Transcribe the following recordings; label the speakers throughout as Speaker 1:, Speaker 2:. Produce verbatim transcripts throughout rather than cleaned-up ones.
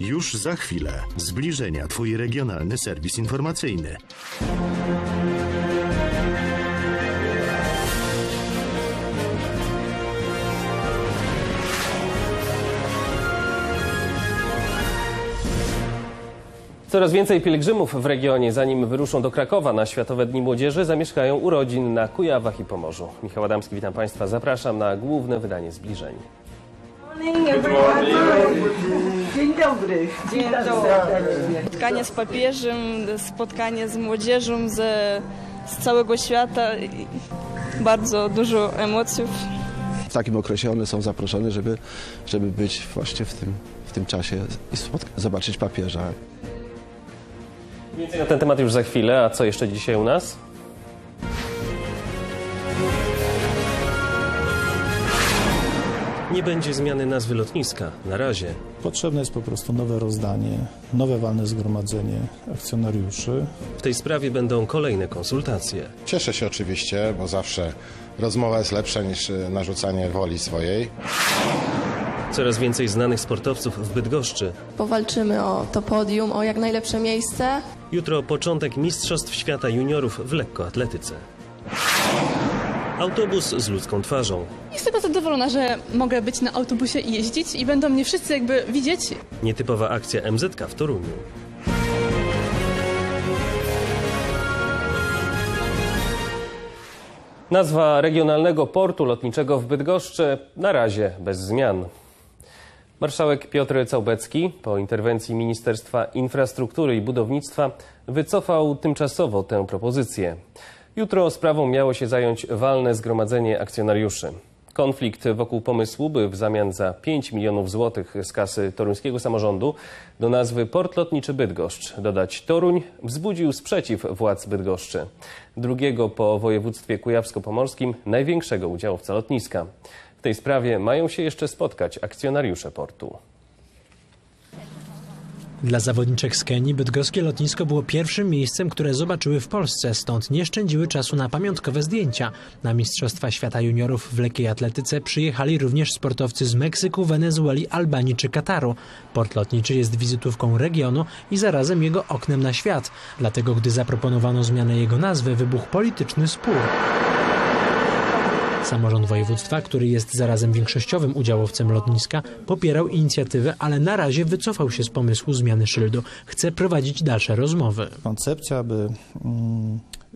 Speaker 1: Już za chwilę. Zbliżenia, twój regionalny serwis informacyjny.
Speaker 2: Coraz więcej pielgrzymów w regionie, zanim wyruszą do Krakowa na Światowe Dni Młodzieży, zamieszkają u rodzin na Kujawach i Pomorzu. Michał Adamski, witam Państwa. Zapraszam na główne wydanie Zbliżeń.
Speaker 3: Dzień dobry. Dzień dobry.
Speaker 4: Spotkanie z papieżem, spotkanie z młodzieżą ze, z całego świata. Bardzo dużo emocji.
Speaker 5: W takim okresie one są zaproszone, żeby, żeby być właśnie w tym, w tym czasie i zobaczyć papieża.
Speaker 2: Więcej na ten temat już za chwilę. A co jeszcze dzisiaj u nas? Nie będzie zmiany nazwy lotniska. Na razie.
Speaker 6: Potrzebne jest po prostu nowe rozdanie, nowe walne zgromadzenie akcjonariuszy.
Speaker 2: W tej sprawie będą kolejne konsultacje.
Speaker 7: Cieszę się oczywiście, bo zawsze rozmowa jest lepsza niż narzucanie woli swojej.
Speaker 2: Coraz więcej znanych sportowców w Bydgoszczy.
Speaker 8: Powalczymy o to podium, o jak najlepsze miejsce.
Speaker 2: Jutro początek Mistrzostw Świata Juniorów w lekkoatletyce. Autobus z ludzką twarzą.
Speaker 9: Jestem bardzo zadowolona, że mogę być na autobusie i jeździć i będą mnie wszyscy jakby widzieć.
Speaker 2: Nietypowa akcja M Z K w Toruniu. Nazwa regionalnego portu lotniczego w Bydgoszczy na razie bez zmian. Marszałek Piotr Całbecki po interwencji Ministerstwa Infrastruktury i Budownictwa wycofał tymczasowo tę propozycję. Jutro sprawą miało się zająć walne zgromadzenie akcjonariuszy. Konflikt wokół pomysłu, by w zamian za pięć milionów złotych z kasy toruńskiego samorządu do nazwy Port Lotniczy Bydgoszcz dodać Toruń, wzbudził sprzeciw władz Bydgoszczy, drugiego po województwie kujawsko-pomorskim największego udziałowca lotniska. W tej sprawie mają się jeszcze spotkać akcjonariusze portu.
Speaker 10: Dla zawodniczek z Kenii bydgoskie lotnisko było pierwszym miejscem, które zobaczyły w Polsce, stąd nie szczędziły czasu na pamiątkowe zdjęcia. Na Mistrzostwa Świata Juniorów w lekkiej atletyce przyjechali również sportowcy z Meksyku, Wenezueli, Albanii czy Kataru. Port lotniczy jest wizytówką regionu i zarazem jego oknem na świat. Dlatego, gdy zaproponowano zmianę jego nazwy, wybuchł polityczny spór. Samorząd województwa, który jest zarazem większościowym udziałowcem lotniska, popierał inicjatywę, ale na razie wycofał się z pomysłu zmiany szyldu. Chce prowadzić dalsze rozmowy.
Speaker 6: Koncepcja, aby mm,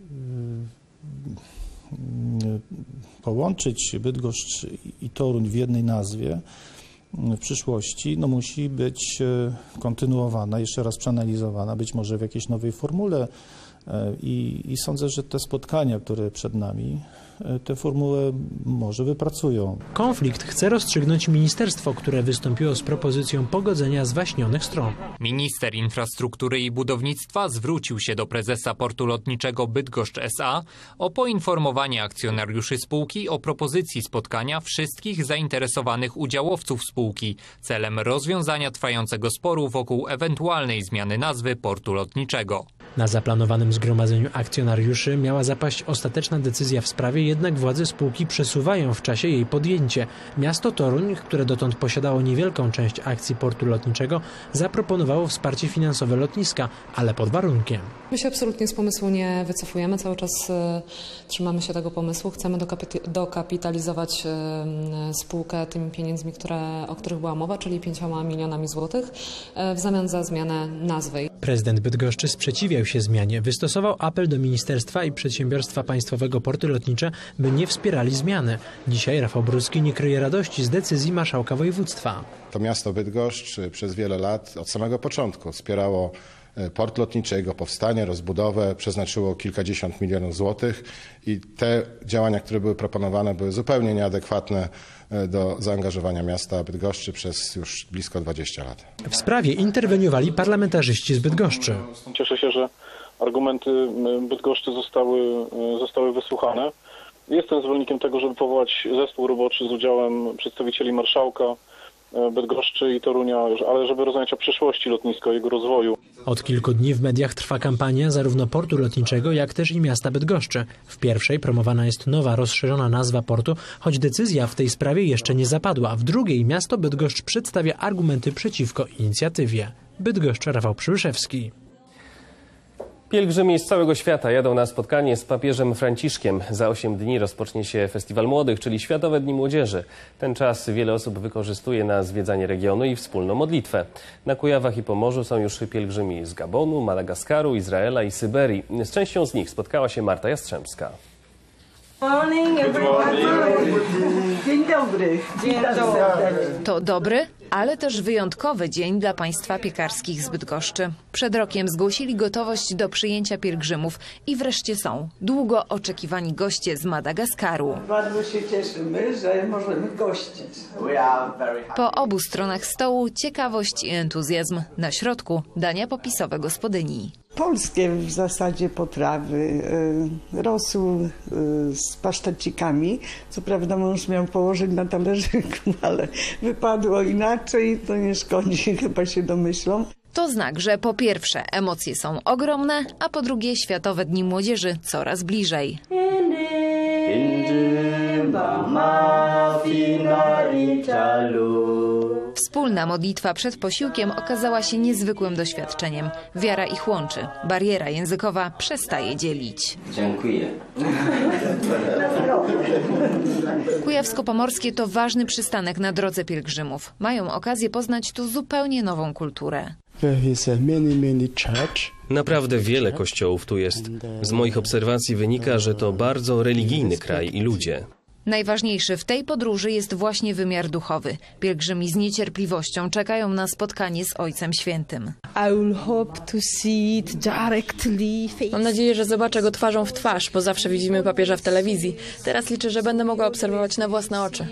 Speaker 6: y, połączyć Bydgoszcz i Toruń w jednej nazwie w przyszłości, no, musi być kontynuowana, jeszcze raz przeanalizowana, być może w jakiejś nowej formule. I, I sądzę, że te spotkania, które przed nami, tę formułę może wypracują.
Speaker 10: Konflikt chce rozstrzygnąć ministerstwo, które wystąpiło z propozycją pogodzenia zwaśnionych stron.
Speaker 11: Minister Infrastruktury i Budownictwa zwrócił się do prezesa Portu Lotniczego Bydgoszcz S A o poinformowanie akcjonariuszy spółki o propozycji spotkania wszystkich zainteresowanych udziałowców spółki celem rozwiązania trwającego sporu wokół ewentualnej zmiany nazwy Portu Lotniczego.
Speaker 10: Na zaplanowanym zgromadzeniu akcjonariuszy miała zapaść ostateczna decyzja w sprawie, jednak władze spółki przesuwają w czasie jej podjęcie. Miasto Toruń, które dotąd posiadało niewielką część akcji portu lotniczego, zaproponowało wsparcie finansowe lotniska, ale pod warunkiem.
Speaker 12: My się absolutnie z pomysłu nie wycofujemy, cały czas y, trzymamy się tego pomysłu. Chcemy dokapit- dokapitalizować y, spółkę tymi pieniędzmi, które, o których była mowa, czyli pięcioma milionami złotych y, w zamian za zmianę nazwy.
Speaker 10: Prezydent Bydgoszczy sprzeciwiał się zmianie. Wystosował apel do ministerstwa i przedsiębiorstwa państwowego Porty Lotnicze, by nie wspierali zmiany. Dzisiaj Rafał Brudski nie kryje radości z decyzji marszałka województwa.
Speaker 7: To miasto Bydgoszcz przez wiele lat, od samego początku, wspierało port lotniczy, jego powstanie, rozbudowę, przeznaczyło kilkadziesiąt milionów złotych i te działania, które były proponowane, były zupełnie nieadekwatne do zaangażowania miasta Bydgoszczy przez już blisko dwadzieścia lat.
Speaker 10: W sprawie interweniowali parlamentarzyści z Bydgoszczy.
Speaker 13: Cieszę się, że argumenty Bydgoszczy zostały, zostały wysłuchane. Jestem zwolennikiem tego, żeby powołać zespół roboczy z udziałem przedstawicieli marszałka Bydgoszczy i Torunia, ale żeby rozmawiać o przyszłości lotniska, jego rozwoju.
Speaker 10: Od kilku dni w mediach trwa kampania zarówno portu lotniczego, jak też i miasta Bydgoszczy. W pierwszej promowana jest nowa, rozszerzona nazwa portu, choć decyzja w tej sprawie jeszcze nie zapadła. W drugiej miasto Bydgoszcz przedstawia argumenty przeciwko inicjatywie. Bydgoszcz, Rafał Przybyszewski.
Speaker 2: Pielgrzymi z całego świata jadą na spotkanie z papieżem Franciszkiem. Za osiem dni rozpocznie się Festiwal Młodych, czyli Światowe Dni Młodzieży. Ten czas wiele osób wykorzystuje na zwiedzanie regionu i wspólną modlitwę. Na Kujawach i Pomorzu są już pielgrzymi z Gabonu, Madagaskaru, Izraela i Syberii. Z częścią z nich spotkała się Marta Jastrzębska.
Speaker 3: Morning, everybody. Dzień dobry. Dzień dobry.
Speaker 14: To dobry, ale też wyjątkowy dzień dla państwa piekarskich z Bydgoszczy. Przed rokiem zgłosili gotowość do przyjęcia pielgrzymów i wreszcie są długo oczekiwani goście z Madagaskaru.
Speaker 3: Bardzo się cieszymy, że możemy gościć.
Speaker 14: Po obu stronach stołu ciekawość i entuzjazm. Na środku dania popisowe gospodyni.
Speaker 3: Polskie w zasadzie potrawy, rosół z pasztecikami. Co prawda mąż miał położyć na talerzyku, ale wypadło inaczej, to nie szkodzi, chyba się domyślą.
Speaker 14: To znak, że po pierwsze emocje są ogromne, a po drugie Światowe Dni Młodzieży coraz bliżej. Wspólna modlitwa przed posiłkiem okazała się niezwykłym doświadczeniem. Wiara ich łączy. Bariera językowa przestaje dzielić.
Speaker 15: Dziękuję.
Speaker 14: Kujawsko-Pomorskie to ważny przystanek na drodze pielgrzymów. Mają okazję poznać tu zupełnie nową kulturę.
Speaker 2: Naprawdę wiele kościołów tu jest. Z moich obserwacji wynika, że to bardzo religijny kraj i ludzie.
Speaker 14: Najważniejszy w tej podróży jest właśnie wymiar duchowy. Pielgrzymi z niecierpliwością czekają na spotkanie z Ojcem Świętym.
Speaker 16: Mam nadzieję, że zobaczę go twarzą w twarz, bo zawsze widzimy papieża w telewizji. Teraz liczę, że będę mogła obserwować na własne oczy.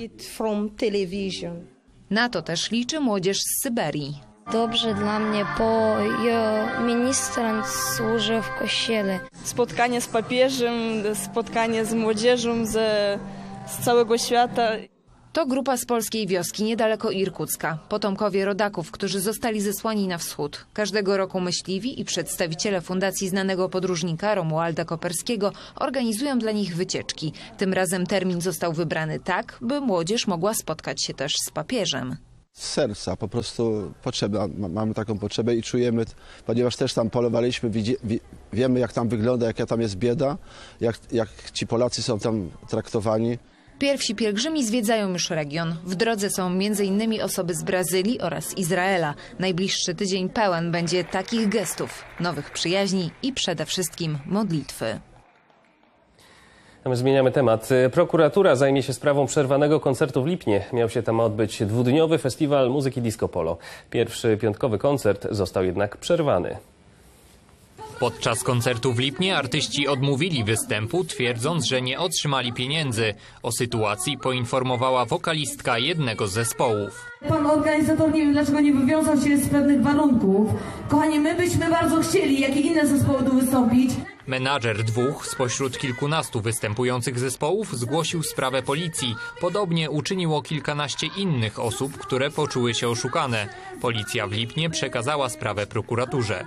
Speaker 14: Na to też liczy młodzież z Syberii.
Speaker 17: Dobrze dla mnie, bo ja ministrant służę w kościele.
Speaker 4: Spotkanie z papieżem, spotkanie z młodzieżą ze, z całego świata.
Speaker 14: To grupa z polskiej wioski niedaleko Irkucka. Potomkowie rodaków, którzy zostali zesłani na wschód. Każdego roku myśliwi i przedstawiciele fundacji znanego podróżnika Romualda Koperskiego organizują dla nich wycieczki. Tym razem termin został wybrany tak, by młodzież mogła spotkać się też z papieżem.
Speaker 5: Z serca, po prostu potrzebę, mamy taką potrzebę i czujemy, ponieważ też tam polowaliśmy, widzi, wie, wiemy jak tam wygląda, jaka tam jest bieda, jak, jak ci Polacy są tam traktowani.
Speaker 14: Pierwsi pielgrzymi zwiedzają już region. W drodze są między innymi osoby z Brazylii oraz Izraela. Najbliższy tydzień pełen będzie takich gestów, nowych przyjaźni i przede wszystkim modlitwy.
Speaker 2: A my zmieniamy temat. Prokuratura zajmie się sprawą przerwanego koncertu w Lipnie. Miał się tam odbyć dwudniowy festiwal muzyki disco polo. Pierwszy piątkowy koncert został jednak przerwany.
Speaker 11: Podczas koncertu w Lipnie artyści odmówili występu, twierdząc, że nie otrzymali pieniędzy. O sytuacji poinformowała wokalistka jednego z zespołów.
Speaker 18: Pan organizator nie wiem dlaczego nie wywiązał się z pewnych warunków. Kochani, my byśmy bardzo chcieli, jak i inne zespoły tu wystąpić.
Speaker 11: Menadżer dwóch spośród kilkunastu występujących zespołów zgłosił sprawę policji. Podobnie uczyniło kilkanaście innych osób, które poczuły się oszukane. Policja w Lipnie przekazała sprawę prokuraturze.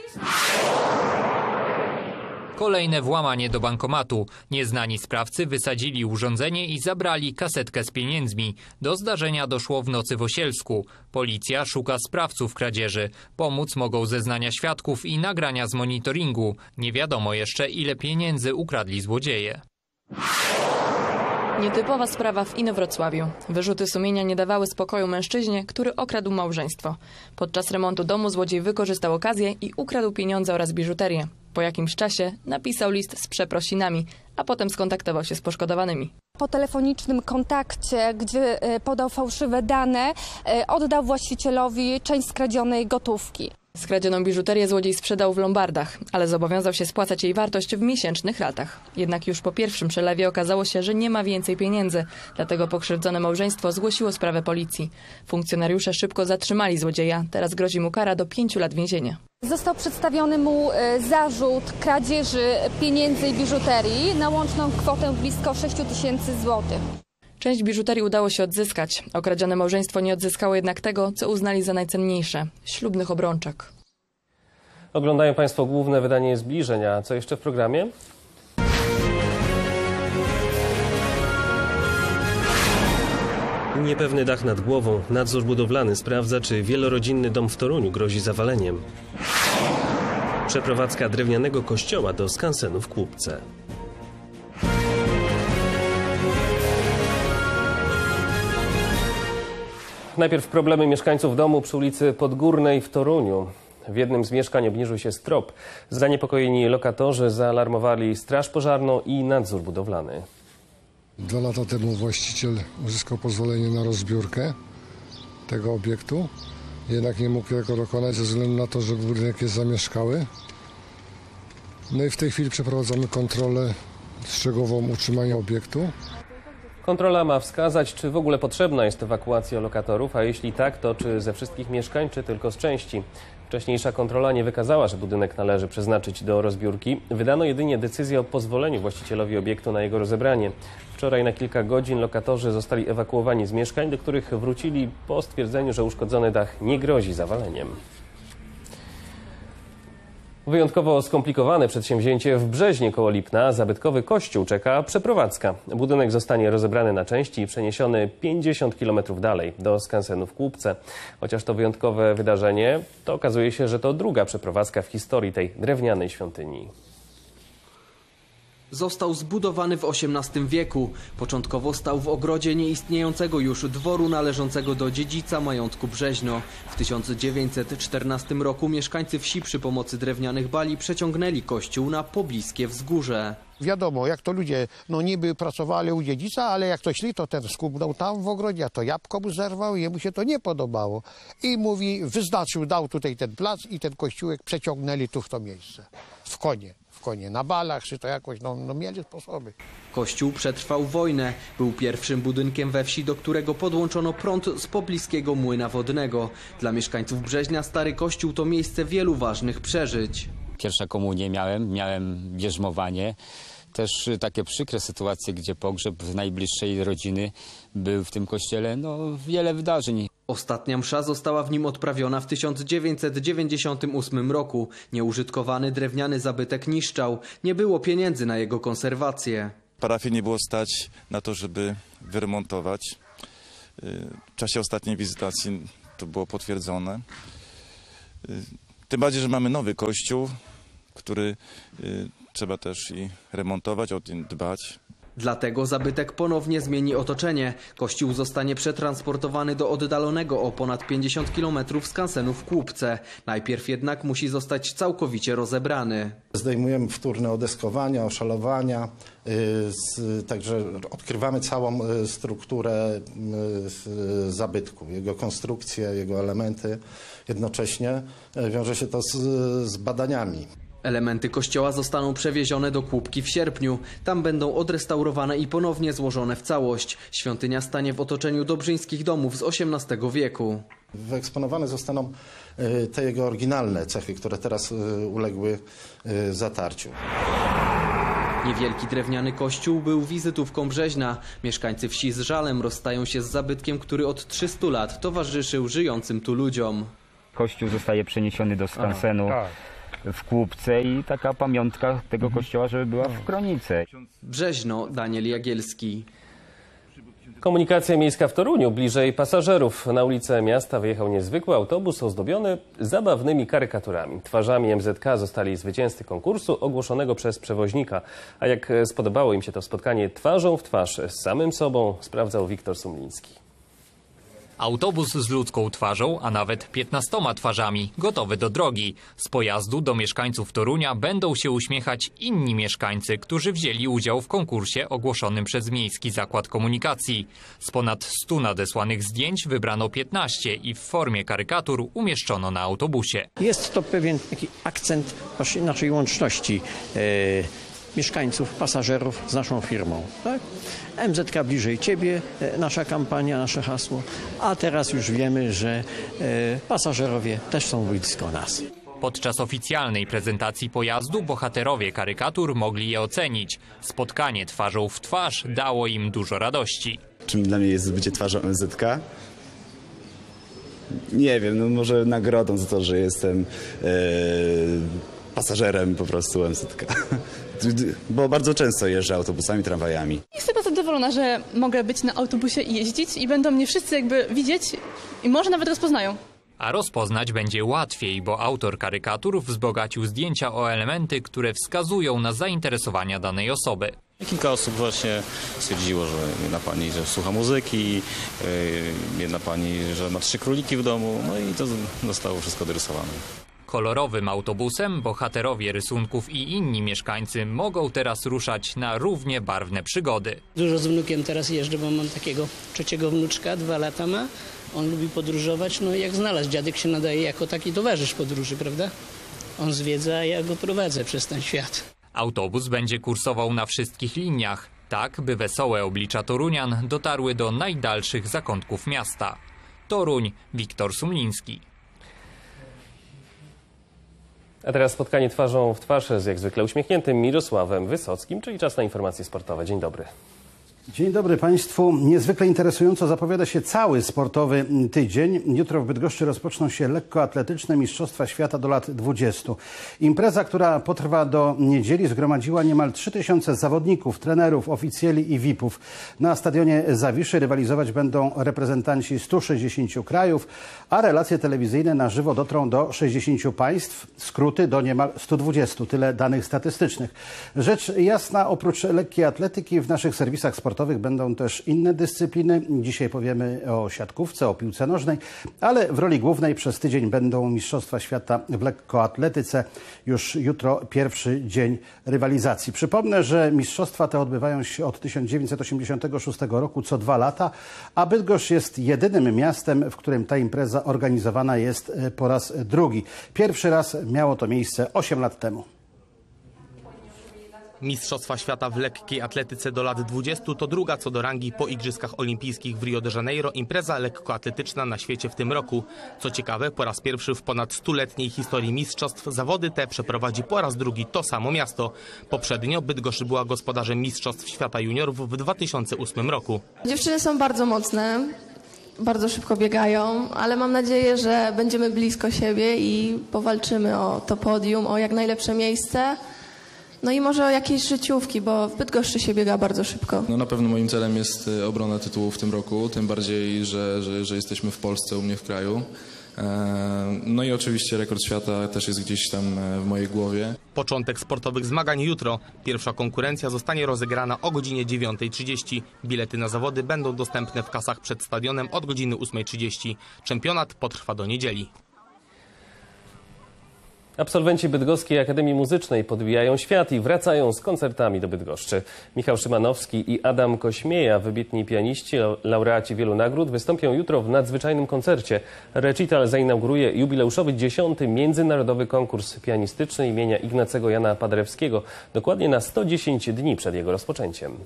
Speaker 11: Kolejne włamanie do bankomatu. Nieznani sprawcy wysadzili urządzenie i zabrali kasetkę z pieniędzmi. Do zdarzenia doszło w nocy w Osielsku. Policja szuka sprawców kradzieży. Pomóc mogą zeznania świadków i nagrania z monitoringu. Nie wiadomo jeszcze, ile pieniędzy ukradli złodzieje.
Speaker 16: Nietypowa sprawa w Inowrocławiu. Wyrzuty sumienia nie dawały spokoju mężczyźnie, który okradł małżeństwo. Podczas remontu domu złodziej wykorzystał okazję i ukradł pieniądze oraz biżuterię. Po jakimś czasie napisał list z przeprosinami, a potem skontaktował się z poszkodowanymi.
Speaker 19: Po telefonicznym kontakcie, gdzie podał fałszywe dane, oddał właścicielowi część skradzionej gotówki.
Speaker 16: Skradzioną biżuterię złodziej sprzedał w lombardach, ale zobowiązał się spłacać jej wartość w miesięcznych ratach. Jednak już po pierwszym przelewie okazało się, że nie ma więcej pieniędzy, dlatego pokrzywdzone małżeństwo zgłosiło sprawę policji. Funkcjonariusze szybko zatrzymali złodzieja, teraz grozi mu kara do pięciu lat więzienia.
Speaker 19: Został przedstawiony mu zarzut kradzieży pieniędzy i biżuterii na łączną kwotę blisko sześć tysięcy złotych.
Speaker 16: Część biżuterii udało się odzyskać. Okradzione małżeństwo nie odzyskało jednak tego, co uznali za najcenniejsze – ślubnych obrączek.
Speaker 2: Oglądają Państwo główne wydanie Zbliżeń, a co jeszcze w programie? Niepewny dach nad głową. Nadzór budowlany sprawdza, czy wielorodzinny dom w Toruniu grozi zawaleniem. Przeprowadzka drewnianego kościoła do skansenu w Kłubce. Najpierw problemy mieszkańców domu przy ulicy Podgórnej w Toruniu. W jednym z mieszkań obniżył się strop. Zaniepokojeni lokatorzy zaalarmowali straż pożarną i nadzór budowlany.
Speaker 15: Dwa lata temu właściciel uzyskał pozwolenie na rozbiórkę tego obiektu. Jednak nie mógł tego dokonać ze względu na to, że budynek jest zamieszkały. No i w tej chwili przeprowadzamy kontrolę strzegową utrzymania obiektu.
Speaker 2: Kontrola ma wskazać, czy w ogóle potrzebna jest ewakuacja lokatorów, a jeśli tak, to czy ze wszystkich mieszkań, czy tylko z części. Wcześniejsza kontrola nie wykazała, że budynek należy przeznaczyć do rozbiórki. Wydano jedynie decyzję o pozwoleniu właścicielowi obiektu na jego rozebranie. Wczoraj na kilka godzin lokatorzy zostali ewakuowani z mieszkań, do których wrócili po stwierdzeniu, że uszkodzony dach nie grozi zawaleniem. Wyjątkowo skomplikowane przedsięwzięcie w Brzeźnie koło Lipna. Zabytkowy kościół czeka przeprowadzka. Budynek zostanie rozebrany na części i przeniesiony pięćdziesiąt kilometrów dalej, do skansenu w Kłubce. Chociaż to wyjątkowe wydarzenie, to okazuje się, że to druga przeprowadzka w historii tej drewnianej świątyni.
Speaker 20: Został zbudowany w osiemnastym wieku. Początkowo stał w ogrodzie nieistniejącego już dworu należącego do dziedzica majątku Brzeźno. W tysiąc dziewięćset czternastym roku mieszkańcy wsi przy pomocy drewnianych bali przeciągnęli kościół na pobliskie wzgórze.
Speaker 21: Wiadomo, jak to ludzie, no niby pracowali u dziedzica, ale jak to szli, to ten skubnął tam w ogrodzie, a to jabłko mu zerwał i jemu się to nie podobało. I mówi, wyznaczył, dał tutaj ten plac i ten kościółek przeciągnęli tu w to miejsce, w konie. Konie na balach, czy to jakoś, no, no mieli sposoby.
Speaker 20: Kościół przetrwał wojnę. Był pierwszym budynkiem we wsi, do którego podłączono prąd z pobliskiego młyna wodnego. Dla mieszkańców Brzeźnia Stary Kościół to miejsce wielu ważnych przeżyć.
Speaker 22: Pierwsza komunię miałem, miałem bierzmowanie. Też takie przykre sytuacje, gdzie pogrzeb najbliższej rodziny był w tym kościele, no wiele wydarzeń.
Speaker 20: Ostatnia msza została w nim odprawiona w tysiąc dziewięćset dziewięćdziesiątym ósmym roku. Nieużytkowany drewniany zabytek niszczał. Nie było pieniędzy na jego konserwację.
Speaker 23: Parafii nie było stać na to, żeby wyremontować. W czasie ostatniej wizytacji to było potwierdzone. Tym bardziej, że mamy nowy kościół, który trzeba też i remontować, o tym dbać.
Speaker 20: Dlatego zabytek ponownie zmieni otoczenie. Kościół zostanie przetransportowany do oddalonego o ponad pięćdziesiąt kilometrów skansenu w Kłubce. Najpierw jednak musi zostać całkowicie rozebrany.
Speaker 24: Zdejmujemy wtórne odeskowania, oszalowania, także odkrywamy całą strukturę zabytku, jego konstrukcję, jego elementy. Jednocześnie wiąże się to z, z badaniami.
Speaker 20: Elementy kościoła zostaną przewiezione do Kłubki w sierpniu. Tam będą odrestaurowane i ponownie złożone w całość. Świątynia stanie w otoczeniu dobrzyńskich domów z osiemnastego wieku.
Speaker 24: Wyeksponowane zostaną te jego oryginalne cechy, które teraz uległy zatarciu.
Speaker 20: Niewielki drewniany kościół był wizytówką Brzeźna. Mieszkańcy wsi z żalem rozstają się z zabytkiem, który od trzystu lat towarzyszył żyjącym tu ludziom.
Speaker 25: Kościół zostaje przeniesiony do skansenu w Kłubce i taka pamiątka tego kościoła, żeby była w kronice.
Speaker 20: Brzeźno, Daniel Jagielski.
Speaker 2: Komunikacja miejska w Toruniu, bliżej pasażerów. Na ulicę miasta wyjechał niezwykły autobus ozdobiony zabawnymi karykaturami. Twarzami M Z K zostali zwycięzcy konkursu ogłoszonego przez przewoźnika. A jak spodobało im się to spotkanie twarzą w twarz z samym sobą, sprawdzał Wiktor Sumliński.
Speaker 11: Autobus z ludzką twarzą, a nawet piętnastoma twarzami, gotowy do drogi. Z pojazdu do mieszkańców Torunia będą się uśmiechać inni mieszkańcy, którzy wzięli udział w konkursie ogłoszonym przez Miejski Zakład Komunikacji. Z ponad stu nadesłanych zdjęć wybrano piętnaście i w formie karykatur umieszczono na autobusie.
Speaker 26: Jest to pewien taki akcent naszej łączności e, mieszkańców, pasażerów z naszą firmą. Tak? M Z K bliżej Ciebie, nasza kampania, nasze hasło, a teraz już wiemy, że e, pasażerowie też są blisko nas.
Speaker 11: Podczas oficjalnej prezentacji pojazdu bohaterowie karykatur mogli je ocenić. Spotkanie twarzą w twarz dało im dużo radości.
Speaker 27: Czym dla mnie jest bycie twarzą M Z K?
Speaker 1: Nie wiem, no może nagrodą za to, że jestem e, pasażerem po prostu M Z K. Bo bardzo często jeżdżę autobusami, tramwajami.
Speaker 6: Jestem bardzo zadowolona, że mogę być na autobusie i jeździć i będą mnie wszyscy jakby widzieć i może nawet rozpoznają.
Speaker 11: A rozpoznać będzie łatwiej, bo autor karykatur wzbogacił zdjęcia o elementy, które wskazują na zainteresowania danej osoby.
Speaker 7: Kilka osób właśnie stwierdziło, że jedna pani, że słucha muzyki, jedna pani, że ma trzy króliki w domu, no i to zostało wszystko dorysowane.
Speaker 11: Kolorowym autobusem bohaterowie rysunków i inni mieszkańcy mogą teraz ruszać na równie barwne przygody.
Speaker 8: Dużo z wnukiem teraz jeżdżę, bo mam takiego trzeciego wnuczka, dwa lata ma. On lubi podróżować, no jak znalazł, dziadek się nadaje jako taki towarzysz podróży, prawda? On zwiedza, a ja go prowadzę przez ten świat.
Speaker 11: Autobus będzie kursował na wszystkich liniach, tak by wesołe oblicza Torunian dotarły do najdalszych zakątków miasta. Toruń, Wiktor Sumliński.
Speaker 2: A teraz spotkanie twarzą w twarz z jak zwykle uśmiechniętym Mirosławem Wysockim, czyli czas na informacje sportowe. Dzień dobry.
Speaker 9: Dzień dobry Państwu. Niezwykle interesująco zapowiada się cały sportowy tydzień. Jutro w Bydgoszczy rozpoczną się lekkoatletyczne Mistrzostwa Świata do lat dwudziestu. Impreza, która potrwa do niedzieli, zgromadziła niemal trzy tysiące zawodników, trenerów, oficjeli i V I P-ów. Na stadionie Zawiszy rywalizować będą reprezentanci stu sześćdziesięciu krajów, a relacje telewizyjne na żywo dotrą do sześćdziesięciu państw, skróty do niemal stu dwudziestu. Tyle danych statystycznych. Rzecz jasna, oprócz lekkiej atletyki w naszych serwisach sportowych będą też inne dyscypliny. Dzisiaj powiemy o siatkówce, o piłce nożnej, ale w roli głównej przez tydzień będą Mistrzostwa Świata w lekkoatletyce. Już jutro pierwszy dzień rywalizacji. Przypomnę, że mistrzostwa te odbywają się od tysiąc dziewięćset osiemdziesiątego szóstego roku co dwa lata, a Bydgoszcz jest jedynym miastem, w którym ta impreza organizowana jest po raz drugi. Pierwszy raz miało to miejsce osiem lat temu.
Speaker 12: Mistrzostwa Świata w lekkiej atletyce do lat dwudziestu to druga co do rangi po Igrzyskach Olimpijskich w Rio de Janeiro impreza lekkoatletyczna na świecie w tym roku. Co ciekawe, po raz pierwszy w ponad stuletniej historii mistrzostw zawody te przeprowadzi po raz drugi to samo miasto. Poprzednio Bydgoszcz była gospodarzem Mistrzostw Świata Juniorów w dwa tysiące ósmym roku.
Speaker 27: Dziewczyny są bardzo mocne, bardzo szybko biegają, ale mam nadzieję, że będziemy blisko siebie i powalczymy o to podium, o jak najlepsze miejsce. No i może o jakieś życiówki, bo w Bydgoszczy się biega bardzo szybko.
Speaker 28: No na pewno moim celem jest obrona tytułu w tym roku, tym bardziej, że, że, że jesteśmy w Polsce, u mnie w kraju. No i oczywiście rekord świata też jest gdzieś tam w mojej głowie.
Speaker 12: Początek sportowych zmagań jutro. Pierwsza konkurencja zostanie rozegrana o godzinie dziewiątej trzydzieści. Bilety na zawody będą dostępne w kasach przed stadionem od godziny ósmej trzydzieści. Czempionat potrwa do niedzieli.
Speaker 2: Absolwenci Bydgoskiej Akademii Muzycznej podbijają świat i wracają z koncertami do Bydgoszczy. Michał Szymanowski i Adam Kośmieja, wybitni pianiści, laureaci wielu nagród, wystąpią jutro w nadzwyczajnym koncercie. Recital zainauguruje jubileuszowy dziesiąty Międzynarodowy Konkurs Pianistyczny imienia Ignacego Jana Paderewskiego, dokładnie na sto dziesięć dni przed jego rozpoczęciem.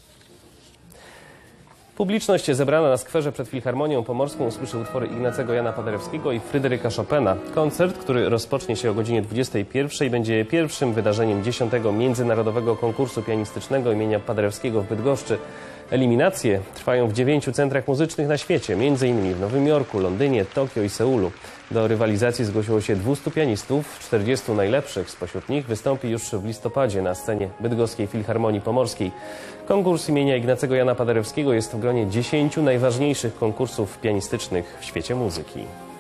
Speaker 2: Publiczność zebrana na skwerze przed Filharmonią Pomorską usłyszy utwory Ignacego Jana Paderewskiego i Fryderyka Chopina. Koncert, który rozpocznie się o godzinie dwudziestej pierwszej, będzie pierwszym wydarzeniem dziesiątego Międzynarodowego Konkursu Pianistycznego imienia Paderewskiego w Bydgoszczy. Eliminacje trwają w dziewięciu centrach muzycznych na świecie, między innymi w Nowym Jorku, Londynie, Tokio i Seulu. Do rywalizacji zgłosiło się dwustu pianistów, czterdziestu najlepszych spośród nich wystąpi już w listopadzie na scenie Bydgoskiej Filharmonii Pomorskiej. Konkurs imienia Ignacego Jana Paderewskiego jest w gronie dziesięciu najważniejszych konkursów pianistycznych w świecie muzyki.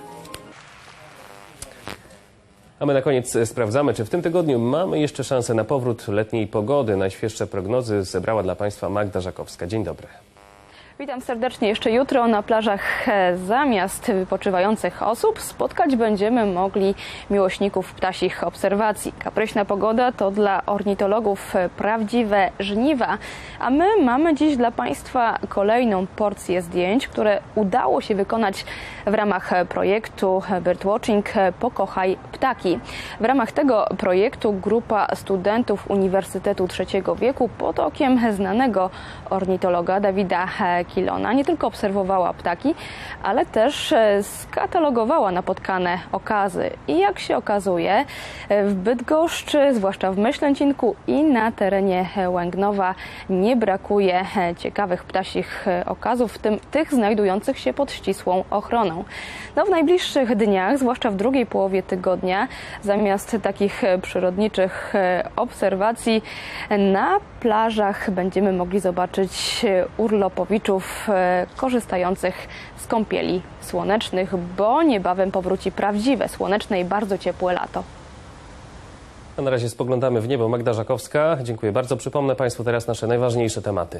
Speaker 2: A my na koniec sprawdzamy, czy w tym tygodniu mamy jeszcze szansę na powrót letniej pogody. Najświeższe prognozy zebrała dla Państwa Magda Żakowska. Dzień dobry.
Speaker 29: Witam serdecznie. Jeszcze jutro na plażach zamiast wypoczywających osób spotkać będziemy mogli miłośników ptasich obserwacji. Kapryśna pogoda to dla ornitologów prawdziwe żniwa, a my mamy dziś dla Państwa kolejną porcję zdjęć, które udało się wykonać w ramach projektu Birdwatching Pokochaj Ptaki. W ramach tego projektu grupa studentów Uniwersytetu Trzeciego Wieku pod okiem znanego ornitologa Dawida Kilona nie tylko obserwowała ptaki, ale też skatalogowała napotkane okazy. I jak się okazuje, w Bydgoszczy, zwłaszcza w Myślęcinku i na terenie Łęgnowa nie brakuje ciekawych ptasich okazów, w tym tych znajdujących się pod ścisłą ochroną. No, w najbliższych dniach, zwłaszcza w drugiej połowie tygodnia, zamiast takich przyrodniczych obserwacji na plażach będziemy mogli zobaczyć urlopowiczów korzystających z kąpieli słonecznych, bo niebawem powróci prawdziwe, słoneczne i bardzo ciepłe lato.
Speaker 2: A na razie spoglądamy w niebo. Magda Żakowska, dziękuję bardzo. Przypomnę Państwu teraz nasze najważniejsze tematy.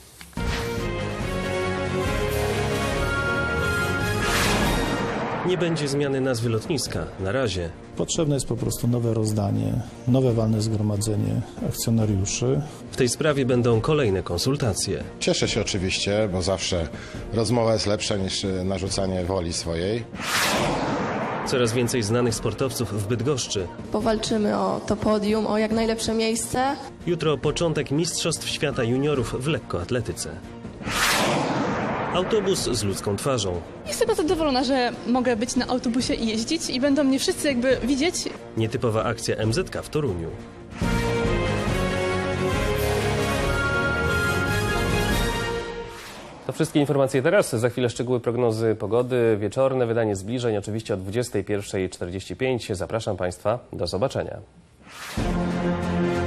Speaker 2: Nie będzie zmiany nazwy lotniska. Na razie.
Speaker 3: Potrzebne jest po prostu nowe rozdanie, nowe walne zgromadzenie akcjonariuszy.
Speaker 2: W tej sprawie będą kolejne konsultacje.
Speaker 4: Cieszę się oczywiście, bo zawsze rozmowa jest lepsza niż narzucanie woli swojej.
Speaker 2: Coraz więcej znanych sportowców w Bydgoszczy.
Speaker 27: Powalczymy o to podium, o jak najlepsze miejsce.
Speaker 2: Jutro początek Mistrzostw Świata Juniorów w lekkoatletyce. Autobus z ludzką twarzą.
Speaker 6: Jestem bardzo zadowolona, że mogę być na autobusie i jeździć i będą mnie wszyscy jakby widzieć.
Speaker 2: Nietypowa akcja M Z K w Toruniu. To wszystkie informacje teraz. Za chwilę szczegóły prognozy pogody. Wieczorne wydanie zbliżeń oczywiście o dwudziestej pierwszej czterdzieści pięć. Zapraszam Państwa. Do zobaczenia.